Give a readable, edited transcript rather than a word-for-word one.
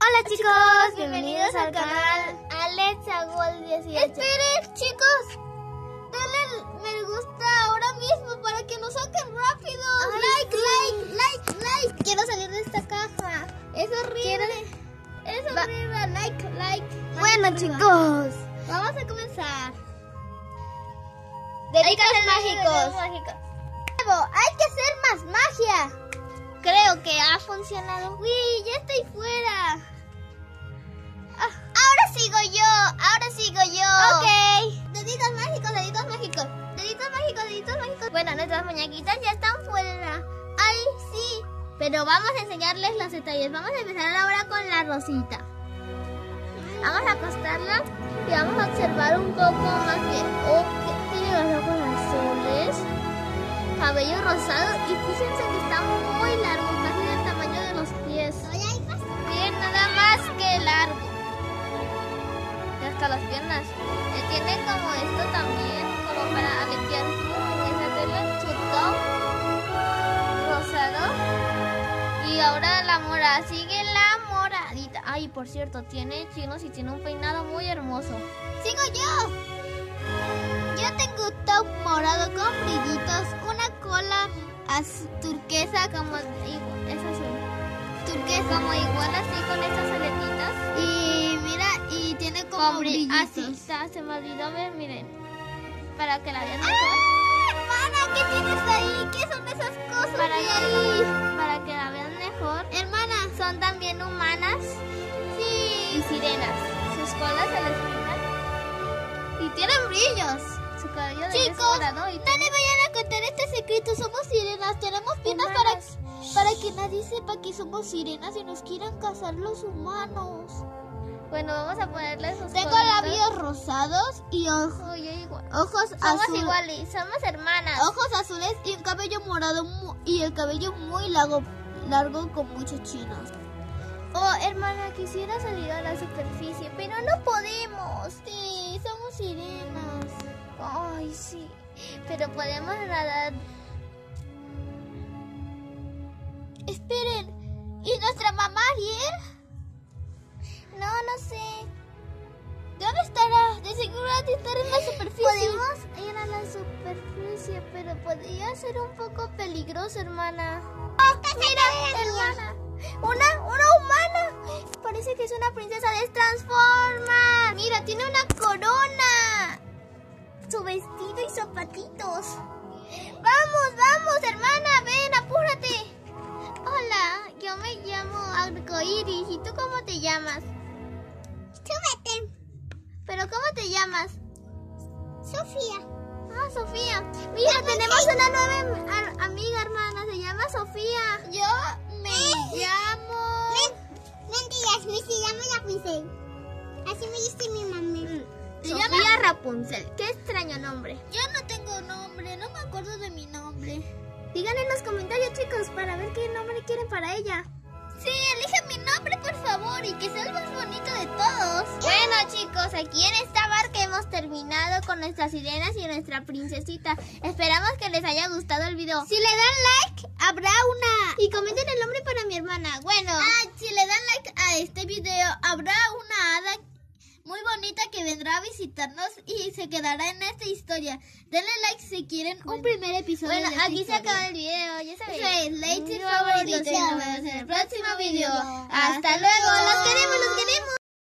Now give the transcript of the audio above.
Hola chicos, bienvenidos al canal Alexa Gold 18. Esperen chicos, denle me gusta ahora mismo para que nos saquen rápido. Like. Quiero salir de esta caja. Es horrible. Es horrible. Like. Bueno chicos, vamos a comenzar. Deditos mágicos. Hay que hacer más magia. Creo que ha funcionado. Uy, ya estoy fuera. Ahora sigo yo. Ok. Deditos mágicos. Bueno, nuestras muñequitas ya están fuera. Ay, sí. Pero vamos a enseñarles los detalles. Vamos a empezar ahora con la Rosita. Vamos a acostarla y vamos a observar un poco más bien. Ok, tiene los ojos azules, cabello rosado y fíjense que está muy largo, casi del tamaño de los pies. Miren, nada más que largo. Y hasta las piernas. Tiene como esto también, como para limpiar su top rosado. Y ahora la mora, sigue la moradita. Ay, por cierto, tiene chinos y tiene un peinado muy hermoso. ¡Sigo yo! Yo tengo un top morado con brillitos, una cola turquesa como es azul. Turquesa como igual así con estas aletitas. Y mira, y tiene como brillitos. Así está, se me olvidó ver, miren. Para que la vean mejor. Hermana, ¿qué tienes ahí? ¿Qué son esas cosas para que la vean mejor. Hermana, son también humanas. Sí. Y sirenas. Sus colas se les miran. Y tienen brillos. Su cabello de Chicos, no le vayan a contar este secreto. Somos sirenas. Tenemos piernas para que nadie sepa que somos sirenas y nos quieran cazar los humanos. Bueno, vamos a ponerle sus Tengo colitas. labios rosados y ojos Somos azules. iguales, somos hermanas. Ojos azules y un cabello morado y el cabello muy largo con muchos chinos. Oh, hermana, quisiera salir a la superficie, pero no podemos. Sí, somos sirenas. Ay, sí, pero podemos nadar. Esperen, ¿y nuestra mamá Ariel? No sé. ¿Dónde estará? De seguro ha de estar en la superficie. Podemos ir a la superficie, pero podría ser un poco peligroso, hermana. Mira, hermana, una humana. Parece que es una princesa. ¡Transforma! Mira, tiene una corona, su vestido y zapatitos. Vamos, hermana, ven, apúrate. Hola, yo me llamo Arcoiris. ¿Y tú cómo te llamas? Súbete. ¿Pero cómo te llamas? Sofía. Ah, Sofía. Mira, tenemos una nueva amiga, hermana. Se llama Sofía. Yo me llamo... Mentiras, me llamo la princesa. Así me dice mi mamá. Sofía Rapunzel. Qué extraño nombre. Yo no tengo nombre, no me acuerdo de mi nombre. Digan en los comentarios, chicos, para ver qué nombre quieren para ella. Sí, elige mi nombre, por favor, y que sea el más bonito de todos. Bueno, chicos, aquí en esta barca hemos terminado con nuestras sirenas y nuestra princesita. Esperamos que les haya gustado el video. Si le dan like, habrá una... Y comenten el nombre para mi hermana. Bueno, si le dan like a este video, habrá una hada muy bonita que vendrá a visitarnos y se quedará en esta historia. Denle like si quieren un primer episodio. Bueno, de esta aquí se historia. acaba el video. Ya saben. Soy Lady Mi favorito. favorito. Nos vemos en el próximo video. Hasta luego.